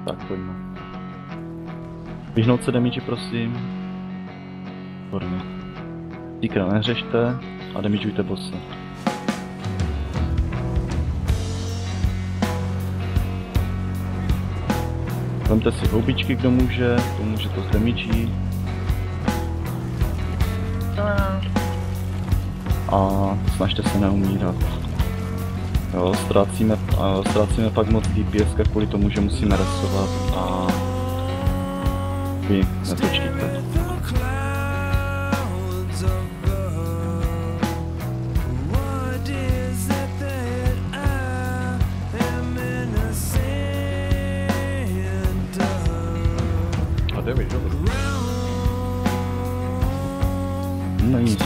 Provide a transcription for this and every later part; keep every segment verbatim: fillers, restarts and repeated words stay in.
Tak pojďme. Vyhnout se damage, prosím. Výborně. Týkra neřešte a damageujte bosse. Vemte si houbičky, kdo může, kdo může to zdamagí. A snažte se neumírat. Jo, ztrácíme, ztrácíme pak moc D P S kvůli tomu, že musíme resovat a vy netočíte. A damage, dobrý. No nic.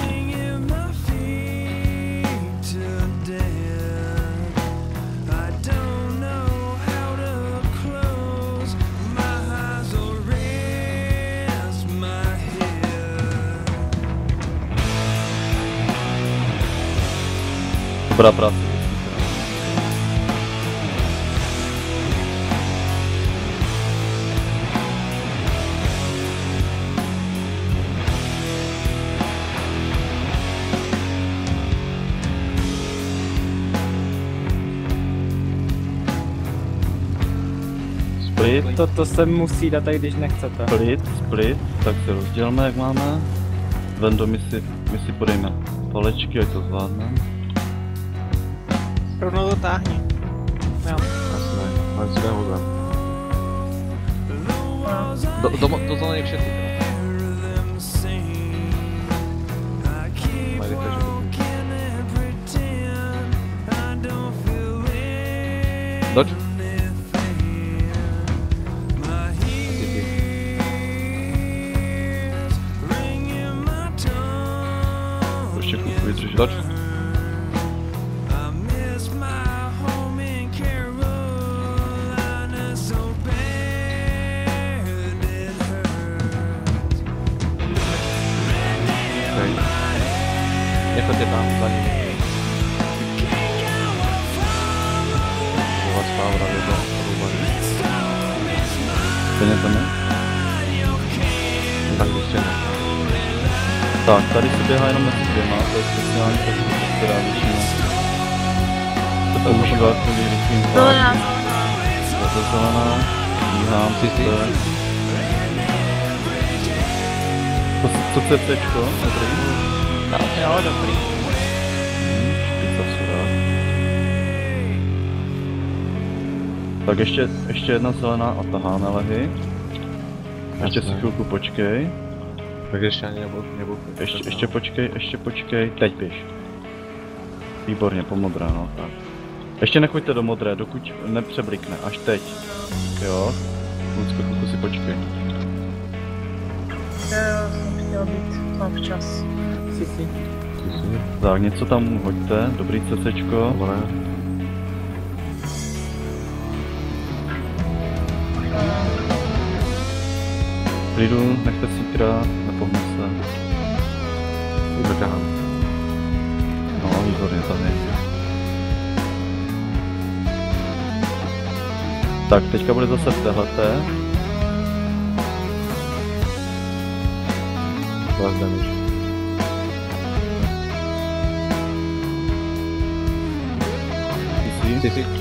Dobrá práce. Split. To, to se musí dát, i když nechcete. Split, split, tak se rozdělme, jak máme. Vendo, my si, my si podejme palečky, ať to zvládneme. Rovnou to táhni. Jo. Jasné, ale si neho zem. Do, do, do zelených všetci. Majdete, že Doč? Ještě chvilku vydržet. Doč? Nechoďte tam za nimi. Vovat spávra, je to růbaný. Stejně to ne? Tak prostě ne. Tak, tady se běhá jenom mezi dvěma, to je speciální technika, která většinou se používá kvůli rychlým Zelená, zvládním. Zase zelená, bíhám, Ty, ty. super. Co, co chce Cčko? Dobrý? Jo, dobrý. Hmm, špica sudá. Tak ještě, ještě jedna zelená a taháme lehy. Ještě si Jasné. chvilku počkej. Tak ještě ani nebudu, nebudu. Ještě, ještě počkej, ještě počkej, teď běž. Výborně, po modré, no tak. Ještě nechoďte do modré, dokud nepřeblikne, až teď. Jo? Lucko, chvilku si počkej. já jsem chtěla být tam včas. Si, si. Tak, něco tam hoďte, dobrý CCčko. Dobré. Klidu, nechte si krát, nepohne se. Udržám. No, výborně, tady. Tak, teďka bude zase v téhleté. Plus damage. Ty si? Ty si.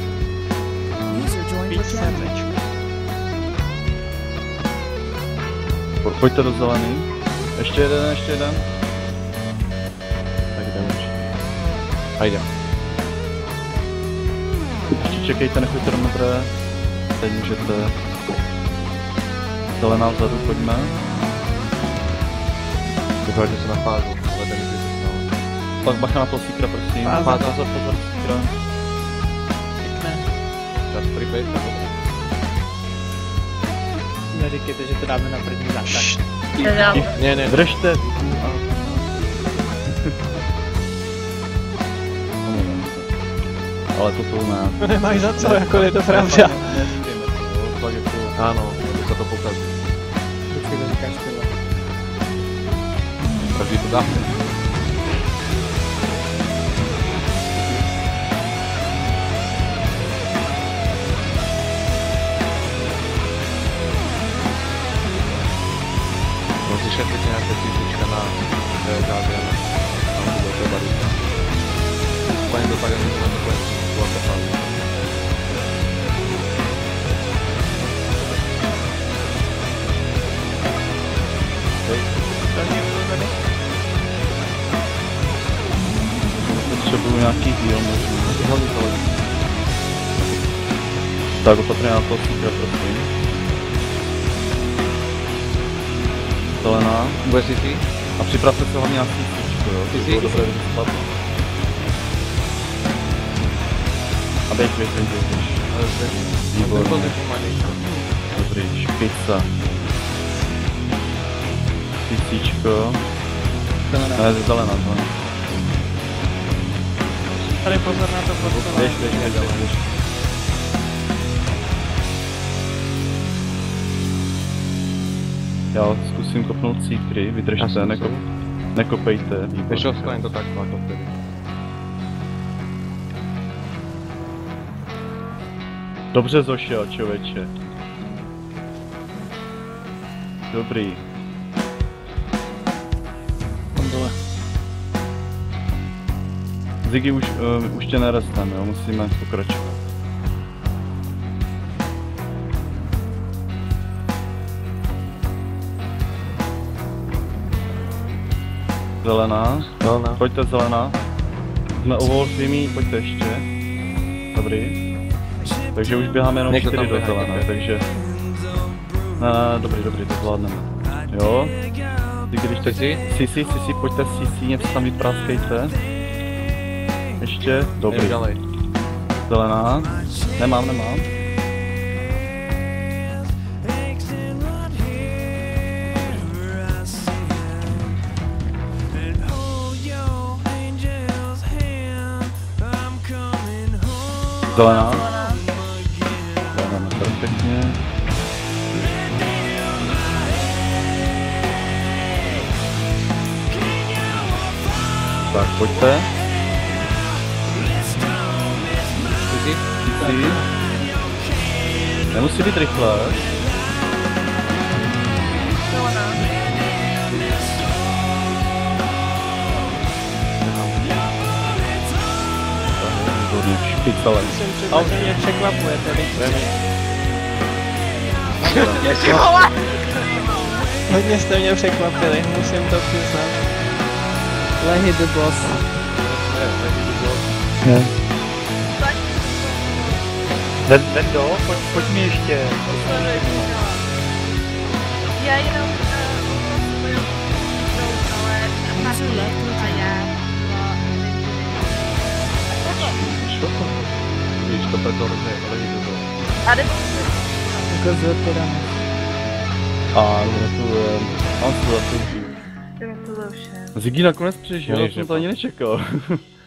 Po- Pojďte do zelený. Ještě jeden, ještě jeden. Tak damage. A jdem. Ještě čekejte, nechoďte do modré. Teď můžete. Zelená vzadu, pojďme. Doufám, že se na fázu, ale damage je to stále. Pak bacha na toho Seekera, prosím. Fáza. Fáza, pozor, pozor, Seekera. Pěkné. Čas prepaid, tak dobré. Neříkejte, že to dáme na první základ. Teda, Ne, ne, Držte. Ale to tu ne. To nemáš za co, jako je to pravda. Neříkejme to, jo, fakt jako... ano, aby se to pokazí. Vždycky to říkáš tyhle. Každý to dá. tisíčka na závěr. Tam to bylo to barista. Úplně to tak, jak jsme to bylo to fáze. Potřebuju nějaký heal možná. Tak opatrně na to sítra, prosím. Zelená. Bude C C? A připravte se hlavně na sítičku, jo? C C, To bylo C C. dobré vyspat. A běž, běž, běž, běž. Výborně. Dobrý, špica. Tisíčko. Zelená. Ne, zelená, zelená. Tady pozor na to Běž, podstavení. běž, běž, běž, běž. Já zkusím kopnout cítry, Já vydržte, zkusím. nekop, nekopejte, Víš, výborně. skvělý to tak jako vtedy. Dobře zošel, člověče. Dobrý. Tam dole. Ziggy už, uh, už tě neresteme, jo, musíme pokračovat. Zelená. Zelená. Pojďte zelená. Jsme u wall svými, pojďte ještě. Dobrý. Takže už běháme jenom Někdo čtyři tam do běhá, zelené, někde. takže... Ne, ne, dobrý, dobrý, to zvládneme. Jo. Ty když teď... Sisi? Sisi, Sisi, pojďte Sisi, něco tam vypráskejte. Ještě, dobrý. Jdem dělej. Zelená. Nemám, nemám. Zelená. Zelená, perfektně. Tak, pojďte. Sisi? Sisi. Nemusí být rychle. Zelená. Výborně, špicele. Myslím, třeba, že mě překvapuje tady. Ty vole! Hodně jste mě překvapili, musím to přiznat. Lehy the boss. Vendo, pojď, pojď mi ještě. Posleduj mě. Já jenom uh, ale a já. Víš, to proto hrozně, ale jde to. A jde Ukazuje teda. A gratulujem. Mám si gratuluju. to všem. Ziggy nakonec přežil, Já já již jsem to ani nečekal.